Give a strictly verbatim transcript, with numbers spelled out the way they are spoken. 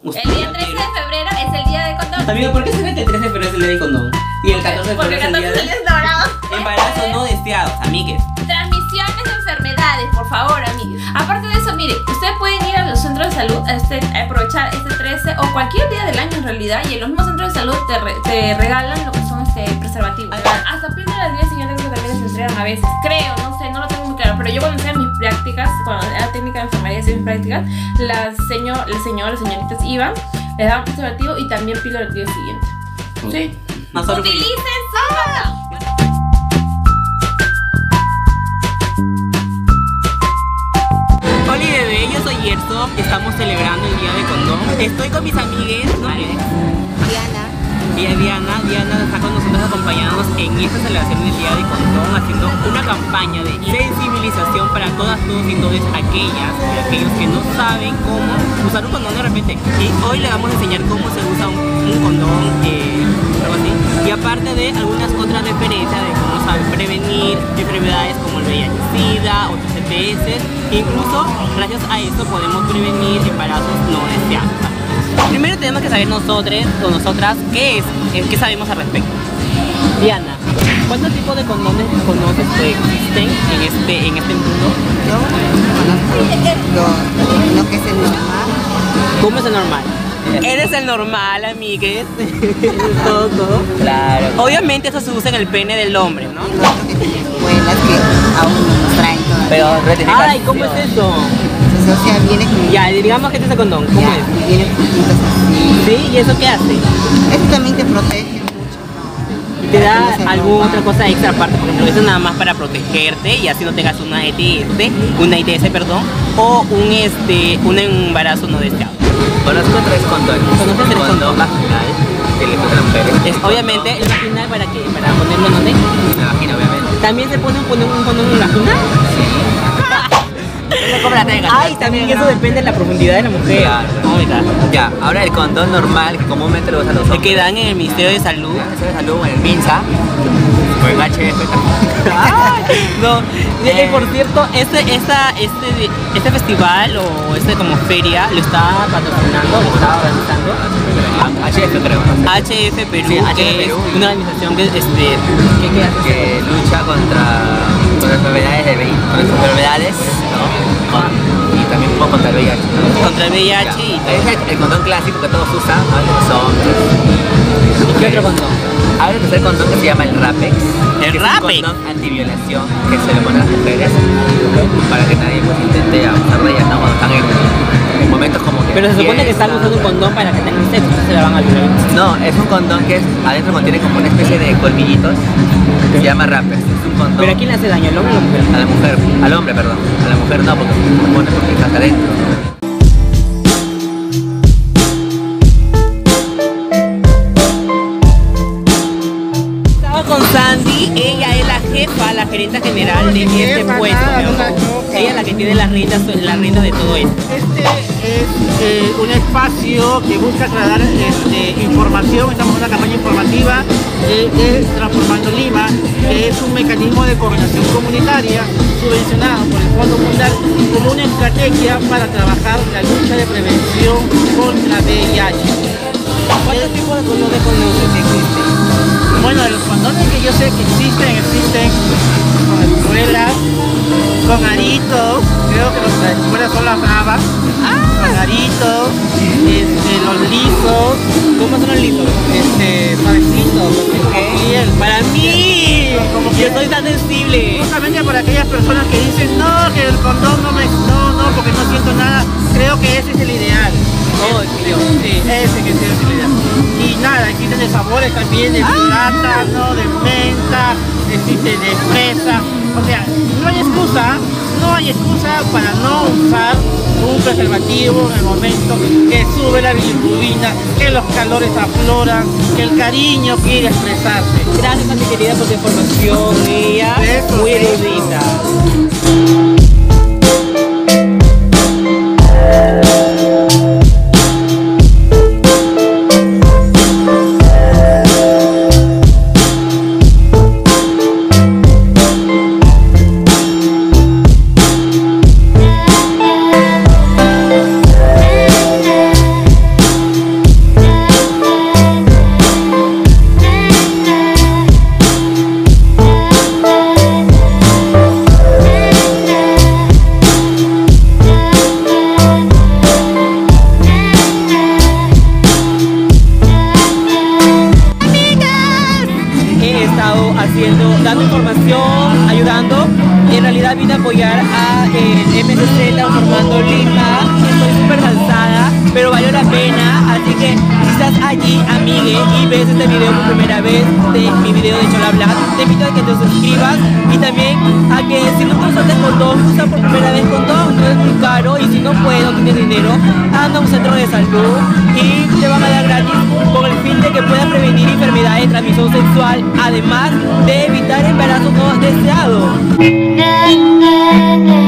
El día trece de febrero es el día de condón. Amigo, ¿por qué se mete el trece de febrero es el día de condón? Y el catorce de febrero es el día de embarazo no deseados, amigues. Transmisiones de enfermedades, por favor, amigues. Aparte de eso, mire, ustedes pueden ir a los centros de salud a, este, a aprovechar este trece o cualquier día del año en realidad, y en los mismos centros de salud te, re, te regalan lo que son este preservativos. Hasta píldoras días siguientes que también les entregan a veces, creo, no sé, no lo tengo muy claro, pero yo cuando hacía mis prácticas, cuando era técnica de enfermería y hacía mis prácticas, las señor, el señor, las señoritas iban, les daban preservativo y también píldora el día siguiente. Sí. Utilicen su condón. Hola bebé, yo soy Yerso, estamos celebrando el día de condón. Estoy con mis amigues, ¿no? Diana. Y Diana, Diana está con nosotros acompañándonos en esta celebración del día de condón, haciendo una campaña de sensibilización para todas, todos y todas aquellas y aquellos que no saben cómo usar un condón de repente. Y hoy le vamos a enseñar cómo se usa un, un condón, eh, algo así. Y aparte de algunas otras referencias de cómo saber prevenir enfermedades como el V I H SIDA, otros E T S. Incluso gracias a esto podemos prevenir embarazos no deseados. Primero tenemos que saber nosotros o nosotras qué es, qué sabemos al respecto. Diana, ¿cuántos tipos de condones conoces que existen en este, en este mundo? Yo conozco lo, lo que es el normal. ¿Cómo es el normal? Eres el normal, amigues. Todo, todo. Claro. Obviamente eso se usa en el pene del hombre, ¿no? Nosotros que tenemos escuelas que aún no nos traen todavía. Pero rectificación. Ay, ¿cómo es eso? O sea, viene con... Ya, digamos que este es el condón. ¿Cómo ya, es? Viene puntitos así. ¿Sí? ¿Y eso qué hace? Esto también te protege mucho. ¿Y te da alguna otra cosa extra aparte? Por ejemplo, eso es nada más para protegerte y así no tengas una E T S, una I T S, perdón, o un este un embarazo no deseado. Conozco tres condones. ¿Conoces tres condones? Condón vaginal, que le ponen a las mujeres. Es, obviamente, ¿el vaginal para qué? ¿Para ponerlo en dónde? En la vagina, obviamente. ¿También se pone un condón, un condón en la vagina? Ay, también eso depende de la profundidad de la mujer. Claro. Oh my God. Ya, ahora el condón normal, que comúnmente lo usan los El hombres. que dan en el Ministerio de Salud. El Ministerio de Salud, en el MINSA, o en H F. No, eh, por cierto, este, esta, este, este festival o este como feria lo está patrocinando, lo está organizando H F creo. H F Perú, Sí, H F que Perú. es una organización que, este, que, que hace Que lucha contra, contra enfermedades de V I H, contra las enfermedades, ¿no? Con- y también un poco contra el V I H, ¿no? contra el V I H Ya. y todo. Es el, el condón clásico que todos usan, ¿no? Los hombres. ¿Qué otro condón? Hay un tercer condón que se llama el Rapex. ¿El que Rapex? Es un condón antiviolación que se le pone a las mujeres para que nadie pues, intente abusar de ellas, ¿no? Cuando están en, en momentos como que... Pero se supone que están fiesta. usando un condón para que tengan sexo, entonces se la van a violar. No, es un condón que es, adentro contiene como una especie de colmillitos que se llama Rapex. Es un condón... ¿Pero a quién le hace daño, al hombre o a la mujer? A la mujer, al hombre, perdón. A la mujer no, porque se supone porque estás adentro. Estaba con Sandy, ella es la jefa, la gerente general de este puesto, mi amor. Ella es la que tiene las riendas, las riendas de todo esto. Este es eh, un espacio que busca aclarar este, información, estamos en una campaña informativa eh, de Transformando Lima, que es un mecanismo de coordinación comunitaria subvencionado por el Fondo Mundial como una estrategia para trabajar la lucha de prevención contra V I H. ¿Cuántos tipos de condones conoces que existen? Bueno, de los condones que yo sé que existen, existen con espuelas, con aritos, creo que los de espuelas son las bravas, con aritos, este, los lisos, ¿Cómo son los lisos? este, suavecitos, ¿Qué? Para mí, Como yo que- soy tan sensible. justamente para aquellas personas que dicen no, que el condón no me, no, no, porque no siento nada, creo que ese es el ideal. Oh, Ese- Dios. sí, ese que es el ideal. Y nada, existen de sabores también, de plátano, de menta, existe de fresa. O sea, no hay excusa, no hay excusa para no usar un preservativo en el momento que sube la bilirrubina, que los calores afloran, que el cariño quiere expresarse. Gracias a mi querida por tu información, ella Eso, muy eso. erudita. amigue y ves este video por primera vez de mi video de Chola Black, te invito a que te suscribas y también a que si no te usaste condón, usa por primera vez condón, no es muy caro y si no puedes, no tienes dinero, anda a un centro de salud y te van a dar gratis con el fin de que puedas prevenir enfermedades de transmisión sexual, además de evitar embarazos no deseados.